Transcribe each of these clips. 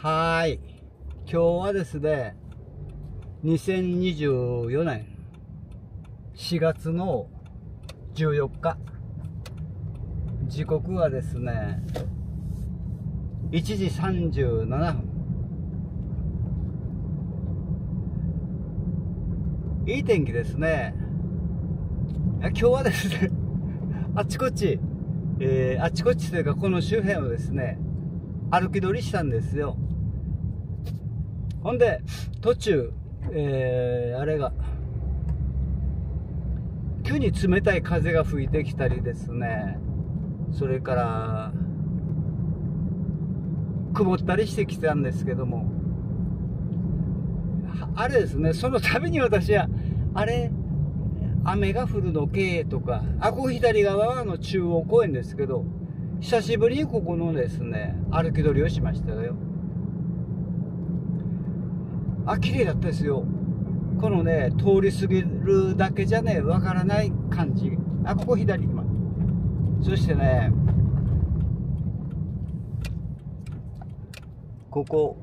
はい。今日はですね、2024年4月の14日。時刻はですね、1時37分。いい天気ですね。今日はですね、あちこちというかこの周辺をですね、歩き取りしたんですよ。ほんで途中、あれが急に冷たい風が吹いてきたりですね、それから曇ったりしてきたんですけども、あれですね、その度に私は雨が降るのけとか、ここ左側は中央公園ですけど、久しぶりにここのですね歩き取りをしましたよ。綺麗だったですよ。このね、通り過ぎるだけじゃねわからない感じ。ここ左今。そしてね、ここ、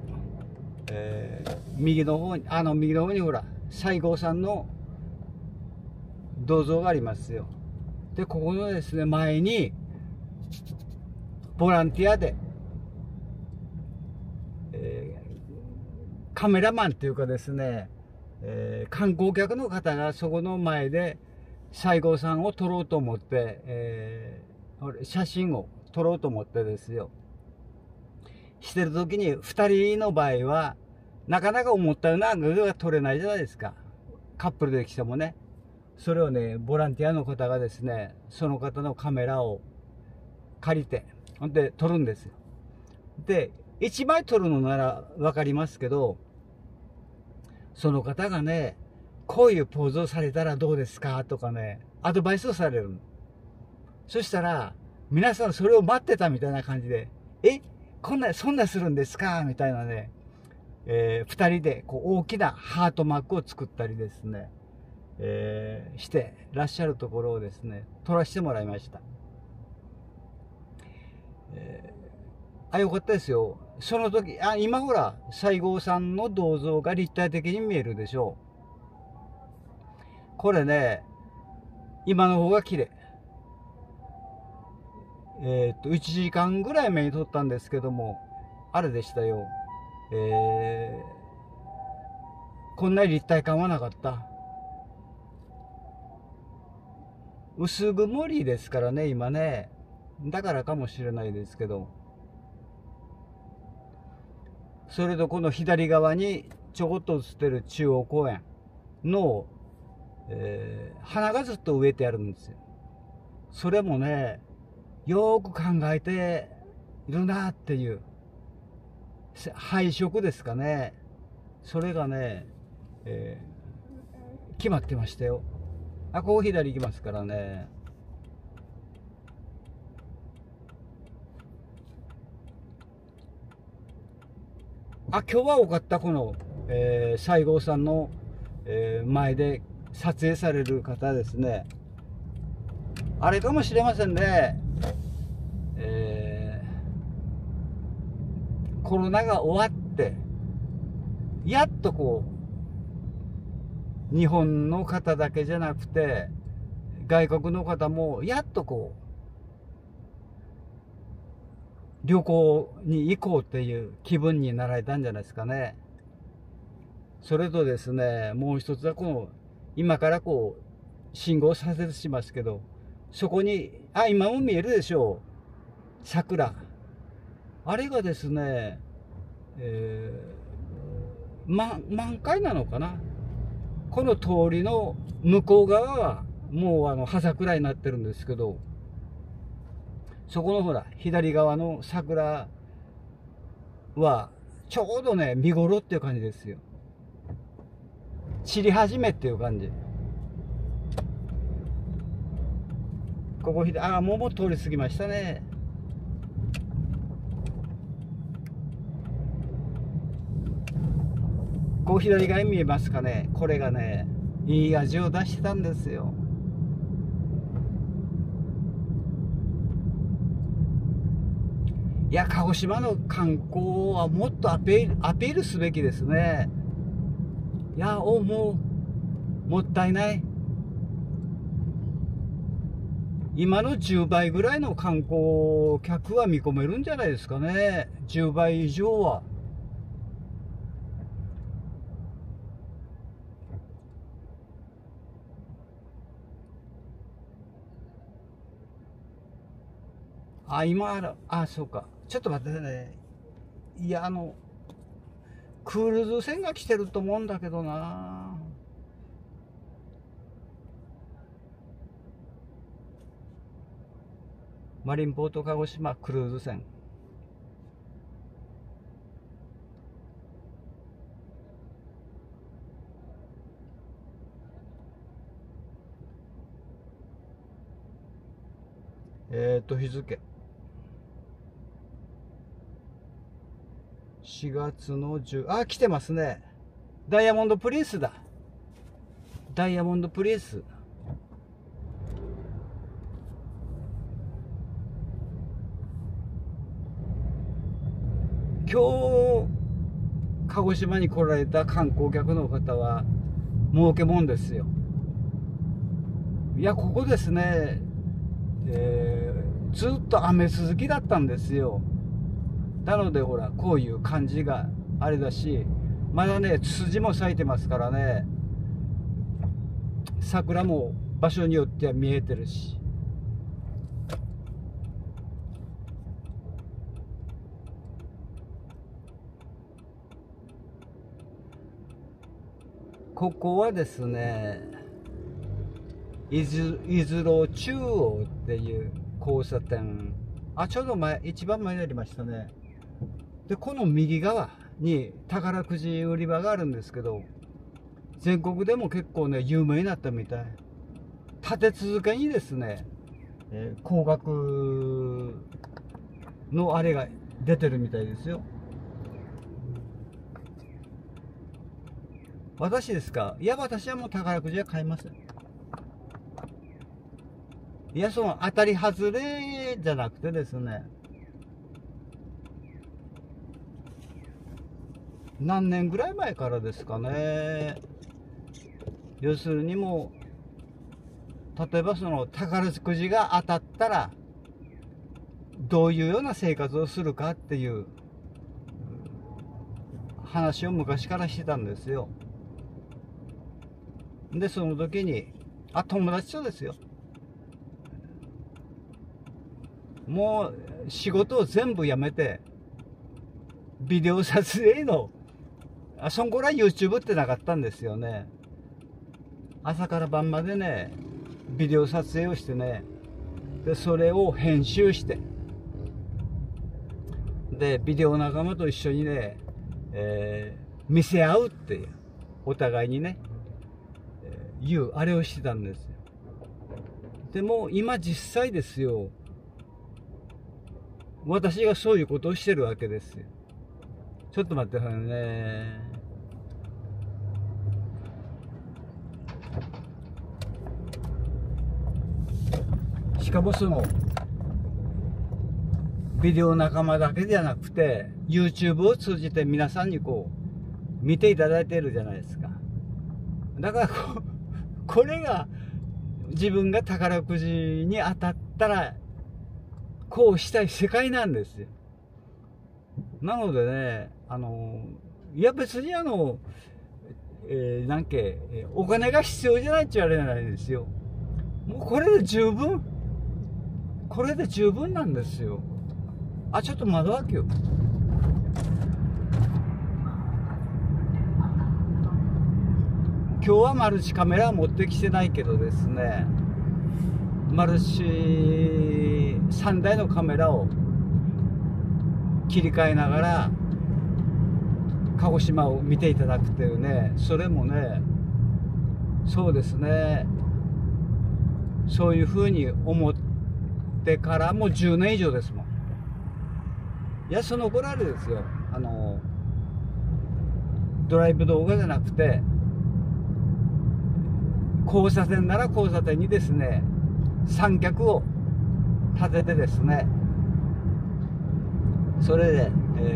右の方にほら西郷さんの銅像がありますよ。でここのですね前にボランティアで、カメラマンっていうかですね、観光客の方がそこの前で西郷さんを撮ろうと思って、写真を撮ろうと思ってですよしてる時に、2人の場合はなかなか思ったようなアングルが撮れないじゃないですか。カップルで来てもね。それをね、ボランティアの方がですね、その方のカメラを借りて、ほんで撮るんですよ。で1枚撮るのなら分かりますけど、その方がね、こういうポーズをされたらどうですかとかね、アドバイスをされる。そしたら皆さんそれを待ってたみたいな感じで、そんなするんですかみたいなね、2人でこう大きなハートマークを作ったりですね、してらっしゃるところをですね撮らせてもらいました。よかったですよ。その時今ほら西郷さんの銅像が立体的に見えるでしょう。これね、今の方が綺麗。1時間ぐらい前に撮ったんですけども、あれでしたよ。こんなに立体感はなかった。薄曇りですからね今ね、だからかもしれないですけど。それとこの左側にちょこっと映ってる中央公園の、花がずっと植えてあるんですよ。それもね、よく考えているなっていう、配色ですかね、それがね、決まってましたよ。ここ左行きますからね。今日は多かった。この、西郷さんの、前で撮影される方ですね。あれかもしれませんね、コロナが終わってやっとこう日本の方だけじゃなくて外国の方もやっとこう旅行に行こうっていう気分になられたんじゃないですかね。それとですね、もう一つはこの今からこう信号左折しますけど、そこに今も見えるでしょう、桜。あれがですね、満開なのかな。この通りの向こう側はもう葉桜になってるんですけど、そこのほら左側の桜はちょうどね見頃っていう感じですよ。散り始めっていう感じ。ここもう通り過ぎましたね。こう左側に見えますかね。これがねいい味を出してたんですよ。 いや、鹿児島の観光はもっとアピールすべきですね。いや、もったいない。今の10倍ぐらいの観光客は見込めるんじゃないですかね。10倍以上は。そうか。ちょっと待ってね。いや、クルーズ船が来てると思うんだけどな。マリンポート鹿児島クルーズ船。日付。4月の10、来てますね。ダイヤモンドプリンスだ。ダイヤモンドプリンス。今日、鹿児島に来られた観光客の方は、儲けもんですよ。いや、ここですね、ずっと雨続きだったんですよ。なのでほら、こういう感じがあれだし、まだね、ツツジも咲いてますからね、桜も場所によっては見えてるし。ここはですね、伊豆路中央っていう交差点。ちょうど一番前になりましたね。で、この右側に宝くじ売り場があるんですけど、全国でも結構ね、有名になったみたい。立て続けにですね、高額のあれが出てるみたいですよ。私ですか？いや、私はもう宝くじは買いません。いや、その当たり外れじゃなくてですね、何年ぐらい前からですかね。要するにもう、例えばその宝くじが当たったら、どういうような生活をするかっていう話を昔からしてたんですよ。で、その時に、友達とですよ。もう仕事を全部やめて、ビデオ撮影の、そんこら YouTube ってなかったんですよね。朝から晩までね、ビデオ撮影をしてね、で、それを編集して、で、ビデオ仲間と一緒にね、見せ合うっていう、お互いにね、いうあれをしてたんですよ。でも今実際ですよ、私がそういうことをしてるわけですよ。ちょっと待ってくださいね。しかもそのビデオ仲間だけじゃなくて YouTube を通じて皆さんにこう見ていただいているじゃないですか。だからこれが自分が宝くじに当たったらこうしたい世界なんですよ。なのでね、いや別にお金が必要じゃないって言われないんですよ。もうこれで十分なんですよ。ちょっと窓開けよう。今日はマルチカメラは持ってきてないけどですね、マルチ3台のカメラを切り替えながら鹿児島を見ていただくっていうね、それもね、そうですね、そういうふうに思ってからもう10年以上ですもん。いや、その頃あれですよ、ドライブ動画じゃなくて、交差点なら交差点にですね、三脚を立ててですね、 それで、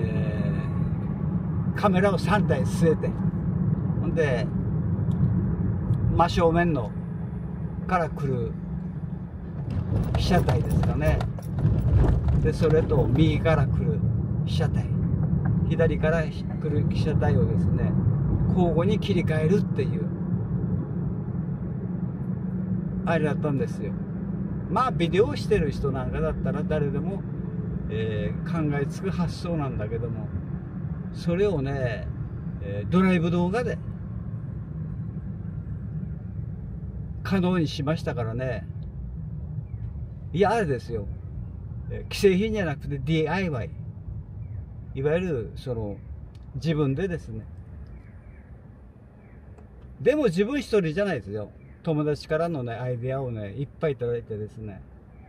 カメラを3台据えて、ほんで真正面のから来る被写体ですかね。でそれと右から来る被写体、左から来る被写体をですね、交互に切り替えるっていうあれだったんですよ。まあビデオをしてる人なんかだったら誰でも、考えつく発想なんだけども、それをね、ドライブ動画で可能にしましたからね。いやあれですよ、既製品じゃなくて DIY、 いわゆるその自分でですね。でも自分一人じゃないですよ。友達からのねアイデアをねいっぱいいただいてですね。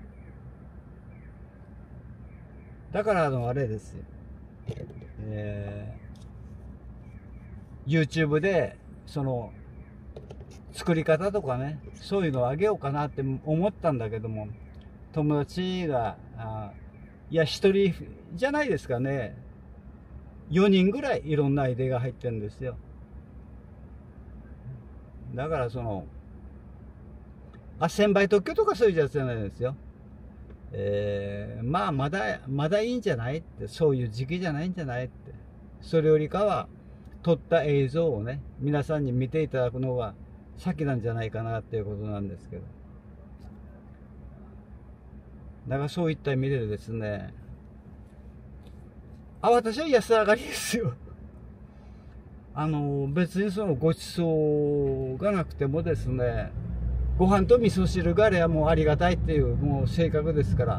だからあれですよ、YouTube でその作り方とかね、そういうのをあげようかなって思ったんだけども、友達がいや一人じゃないですかね、4人ぐらいいろんなアイデアが入ってるんですよ。だからその1000倍特許とかそういうやつじゃないですよ。まあまだいいんじゃないって、そういう時期じゃないんじゃないって、それよりかは撮った映像をね皆さんに見ていただくのが先なんじゃないかなっていうことなんですけど、だからそういった意味でですね、私は安上がりですよ。別にそのごちそうがなくてもですね、ご飯と味噌汁があればもうありがたいっていうもう性格ですから、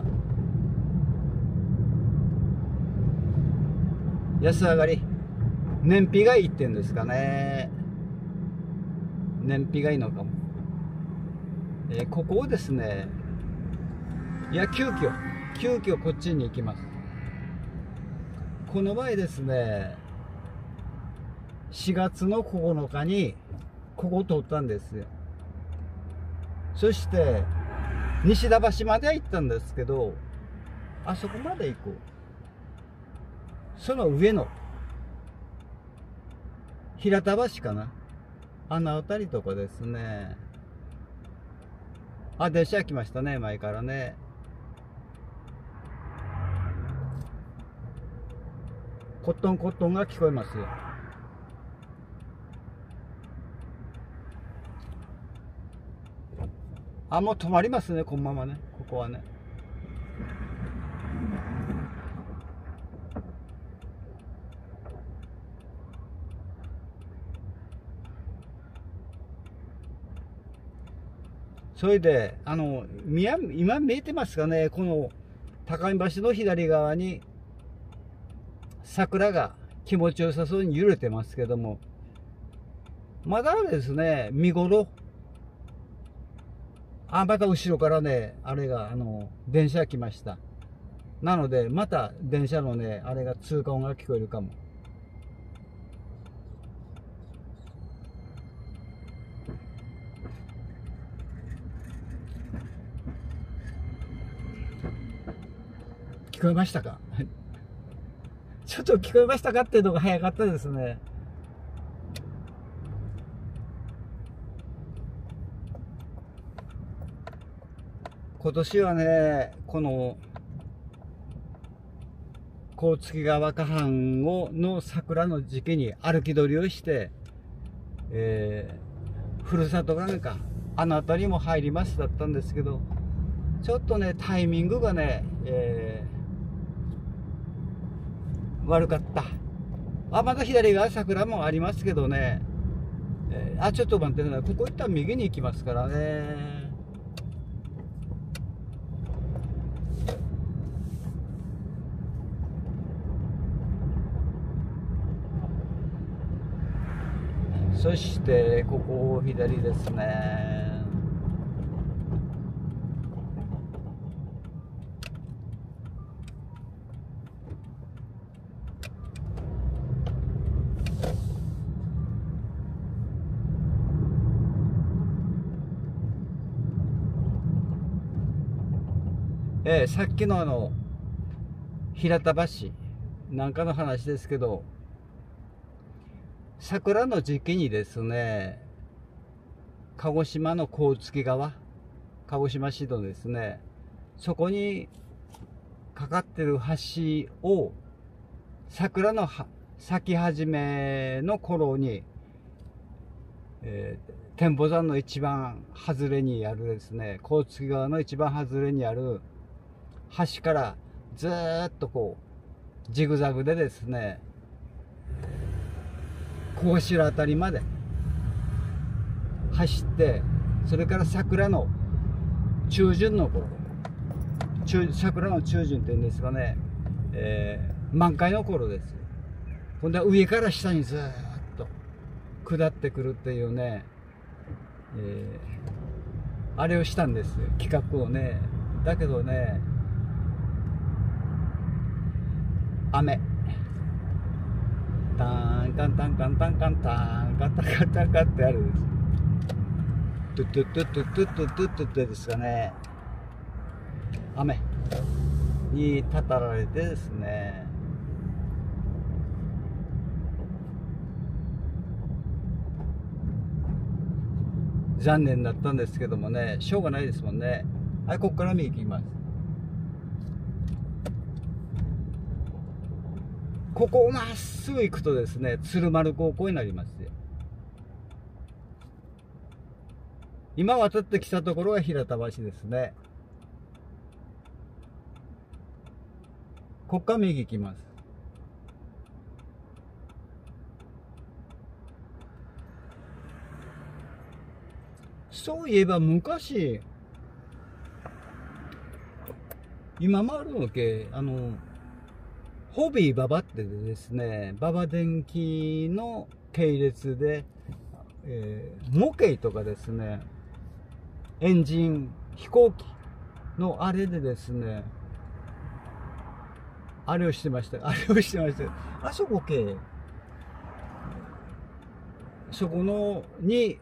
安上がり、燃費がいいってんですかね。燃費がいいのかも。ここをですね、いや急遽こっちに行きます。この前ですね、4月の9日にここを通ったんですよ。そして西田橋までは行ったんですけど、あそこまで行こう、その上の平田橋かな、あの辺りとかですね。あ、電車来ましたね、前からね。コットンコットンが聞こえますよ。あ、もう止まりますね、このままね、ここはね。それで今見えてますかね、この高見橋の左側に桜が気持ちよさそうに揺れてますけども、まだですね見頃。また後ろからねあれが電車来ました。なのでまた電車のねあれが通過音が聞こえるかも。聞こえましたか？ちょっと聞こえましたかっていうのが早かったですね。今年はねこの甲突川河畔の桜の時期に歩き取りをして、ふるさとがなんかあの辺りも入りますだったんですけど、ちょっとねタイミングがね、悪かった。また左側桜もありますけどね、ちょっと待ってください、ここ行ったら右に行きますからね。そしてここ左ですね。さっきの平田橋なんかの話ですけど、桜の時期にですね、鹿児島の甲突川、鹿児島市のですね、そこにかかってる橋を桜の咲き始めの頃に、天保山の一番外れにあるですね、甲突川の一番外れにある橋からずーっとこうジグザグでですね、小頭あたりまで走って、それから桜の中旬の頃、桜の中旬っていうんですかね、満開の頃です。ほんで上から下にずーっと下ってくるっていうね、あれをしたんですよ、企画をね。だけどね、雨、タンカンタンカンタンカンタンカンタンカンタンカンってあるんです。トゥトゥトゥトゥトゥトゥトゥトゥってですかね、雨にたたられてですね、残念だったんですけどもね、しょうがないですもんね。はい、ここから右行きます。ここをまっすぐ行くとですね、鶴丸高校になりますよ。今渡ってきたところが平田橋ですね。ここから右行きます。そういえば昔、今もあるわけ、ホビーババってですね、ババ電機の系列で、模型とかですね、エンジン、飛行機のあれでですね、あれをしてました。あそこ系、そこのに、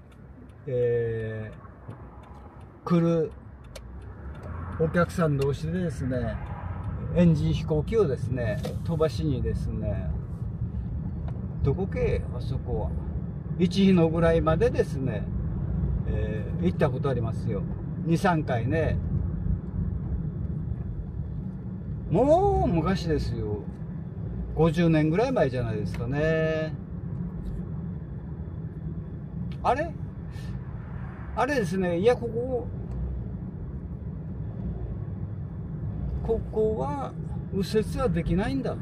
来るお客さん同士でですね、エンジン飛行機をですね、飛ばしにですね、どこ系あそこは一日のぐらいまでですね、行ったことありますよ。2、3回ね。もう昔ですよ。50年ぐらい前じゃないですかね。あれですね。いや、ここは右折はできないんだ。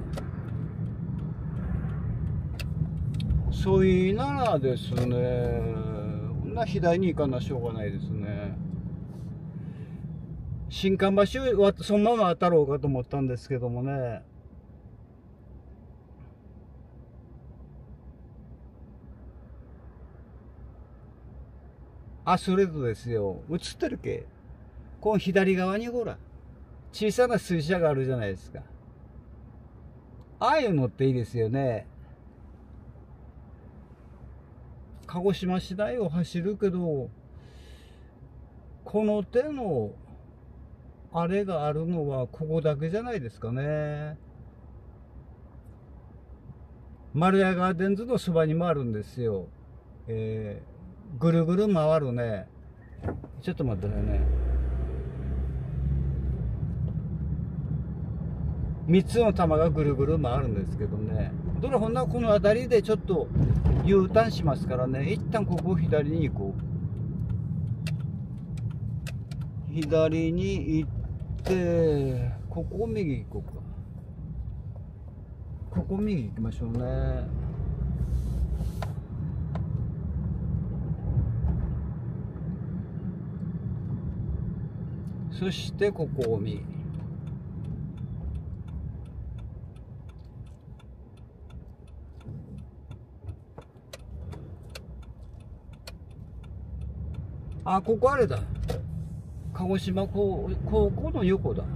そういうならですね、こんな左に行かなしょうがないですね。新館橋はそのまま渡ろうかと思ったんですけどもね。あ、それとですよ、映ってるけ。この左側にほら、小さな水車があるじゃないですか。ああいうのっていいですよね。鹿児島市内を走るけど、この手のあれがあるのはここだけじゃないですかね。丸屋ガーデンズのそばにもあるんですよ。ぐるぐる回るね。ちょっと待ってね。3つの玉がぐるぐる回るんですけどね。どれほんなこの辺りでちょっと U ターンしますからね。一旦ここを左に行こう。左に行って、ここを右行こうか。ここ右行きましょうね。そしてここを右。あ、ここあれだ。鹿児島高校の横だ。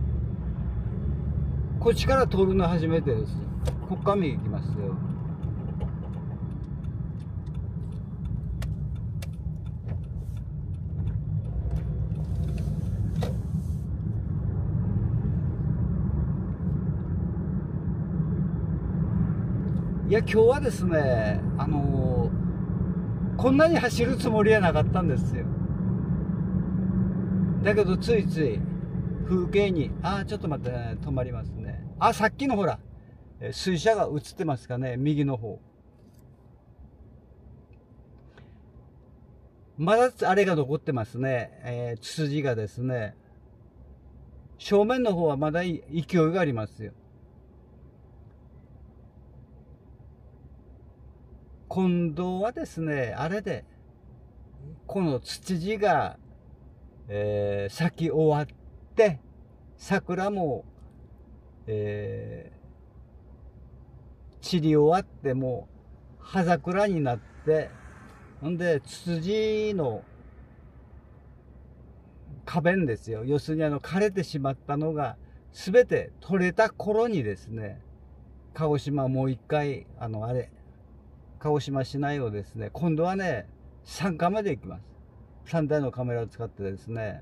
こっちから通るの初めてです。こっから右行きますよ。 いや今日はですねこんなに走るつもりはなかったんですよ。だけどついつい風景にちょっと待って、ね、止まりますね。さっきのほら水車が映ってますかね、右の方。まだあれが残ってますね、ツツジがですね。正面の方はまだ勢いがありますよ。今度はですね、あれでこのツツジが、咲き終わって桜も、散り終わっても葉桜になって、ほんでツツジの花弁ですよ、要するに枯れてしまったのが全て取れた頃にですね、鹿児島もう一回鹿児島市内をですね、今度はね3カメで行きます。3台のカメラを使ってですね、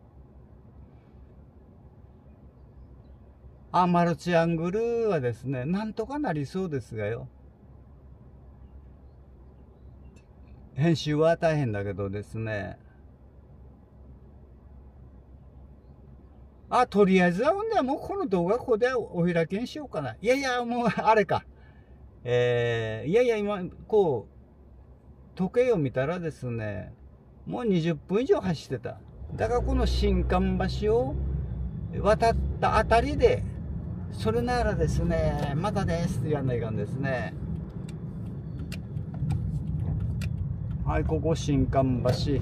マルチアングルはですねなんとかなりそうですがよ。編集は大変だけどですね、とりあえずはほんでもうこの動画ここでお開きにしようかな。いやいやもうあれか、いやいや今こう時計を見たらですね、もう20分以上走ってた。だからこの新館橋を渡ったあたりで、それならですね、またですって言わないかんですね。はい、ここ新館橋、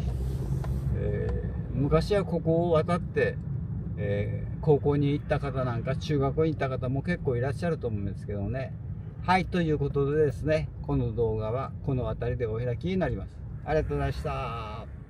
昔はここを渡って、高校に行った方なんか中学校に行った方も結構いらっしゃると思うんですけどね。はい、ということでですね、この動画はこの辺りでお開きになります。ありがとうございました。